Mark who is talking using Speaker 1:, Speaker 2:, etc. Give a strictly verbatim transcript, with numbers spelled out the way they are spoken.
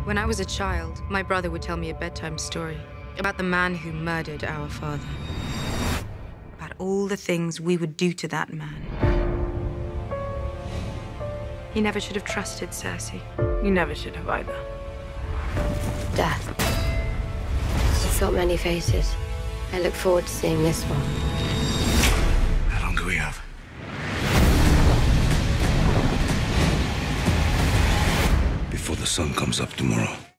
Speaker 1: When I was a child, my brother would tell me a bedtime story about the man who murdered our father. About all the things we would do to that man. He never should have trusted Cersei.
Speaker 2: You never should have either.
Speaker 3: Death. It's got many faces. I look forward to seeing this one.
Speaker 4: How long do we have? Before the sun comes up tomorrow.